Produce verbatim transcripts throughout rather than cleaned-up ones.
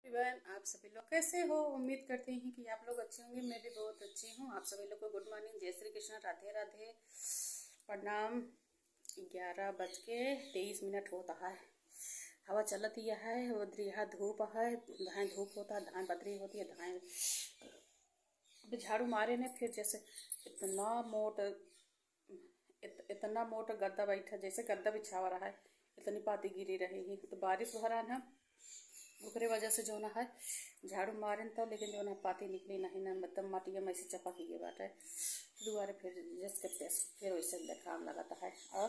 Everyone, आप सभी लोग कैसे हो। उम्मीद करते हैं कि आप लोग अच्छे होंगे। मैं भी बहुत अच्छी हूँ। आप सभी लोग को गुड मॉर्निंग, जय श्री कृष्ण, राधे राधे, प्रणाम। ग्यारह बज के तेईस मिनट होता है। हवा चलत ही है, उधर यहाँ धूप है, धाए धूप होता है, धाए बदरी होती है, धाए अभी झाड़ू मारे ने फिर जैसे इतना मोट इत, इतना मोटा गद्दा बैठा, जैसे गद्दा बिछा हुआ रहा है, इतनी पाती गिरी रहेगी। तो बारिश भरा ना, ओकरे वजह से जो ना है झाड़ू मारे तो, लेकिन जो ना पाती निकली नहीं ना, मतलब मटिया में ऐसे चपक ही बाटे। दोबारा फिर जस के पेस फिर वैसे देखाम लगाता है। और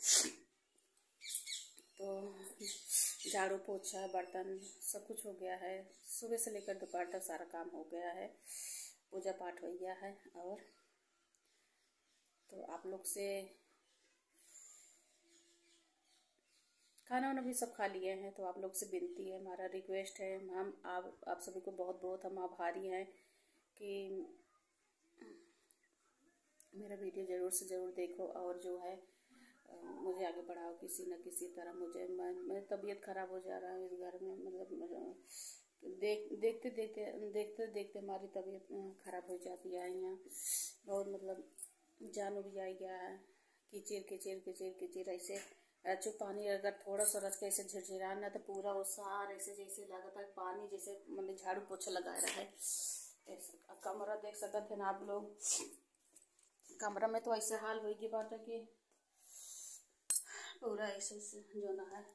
तो झाड़ू पोछा बर्तन सब कुछ हो गया है। सुबह से लेकर दोपहर तक सारा काम हो गया है, पूजा पाठ हो गया है। और तो आप लोग से खाना वाना भी सब खा लिए हैं, तो आप लोग से विनती है, हमारा रिक्वेस्ट है, हम आप आप सभी को बहुत बहुत हम आभारी हैं कि मेरा वीडियो ज़रूर से ज़रूर देखो और जो है मुझे आगे बढ़ाओ किसी न किसी तरह। मुझे मैं मेरी तबीयत ख़राब हो जा रहा है इस घर में, मतलब देख देखते देखते देखते देखते हमारी तबीयत ख़राब हो जाती है। यहाँ बहुत मतलब जान भी आ गया है, कीचिर कीचिर कीचिर कीचिर ऐसे अच्छे पानी अगर थोड़ा सा रच के ऐसे झिरझिरा ना, तो पूरा वो सार ऐसे जैसे लगता है पानी जैसे मतलब झाड़ू पोछा लगा रहा है। ऐसा कमरा देख सकते थे ना आप लोग, कमरा में तो ऐसे हाल होगी बात है कि पूरा ऐसे जो ना है,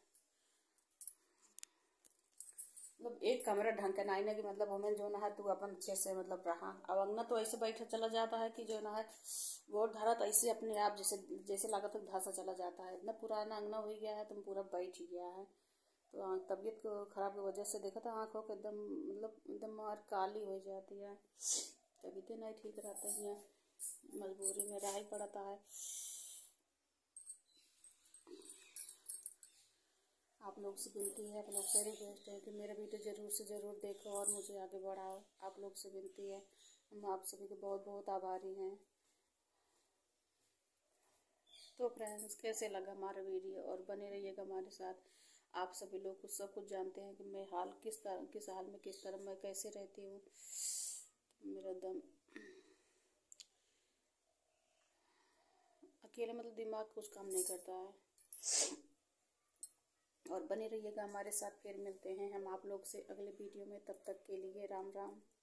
मतलब एक कमरा ढंग का नहीं ना कि मतलब हमें जो ना है तू अपन अच्छे से मतलब रहा। अब अंगना तो ऐसे बैठा चला जाता है कि जो ना है वो धरा तो ऐसे अपने आप जैसे जैसे लागत है धसा चला जाता है। इतना पुराना अंगना हो गया है, तुम पूरा बैठ ही गया है। तो तबीयत को खराब की वजह से देखा था आँखों को एकदम मतलब एकदम मार काली हो जाती है, तबीयतें नहीं ठीक रहते हैं, मजबूरी में रह ही पड़ता है। आप लोग से विनती है, आप लोग से रिक्वेस्ट है कि मेरा वीडियो ज़रूर से ज़रूर देखो और मुझे आगे बढ़ाओ। आप लोग से विनती है, हम आप सभी को बहुत बहुत आभारी हैं। तो फ्रेंड्स, कैसे लगा हमारा वीडियो, और बने रहिएगा हमारे साथ। आप सभी लोग कुछ सब कुछ जानते हैं कि मैं हाल किस तरह किस हाल में किस तरह मैं कैसे रहती हूँ। मेरा दम अकेले मतलब दिमाग कुछ काम नहीं करता है। और बने रहिएगा हमारे साथ, फिर मिलते हैं हम आप लोग से अगले वीडियो में। तब तक के लिए राम राम।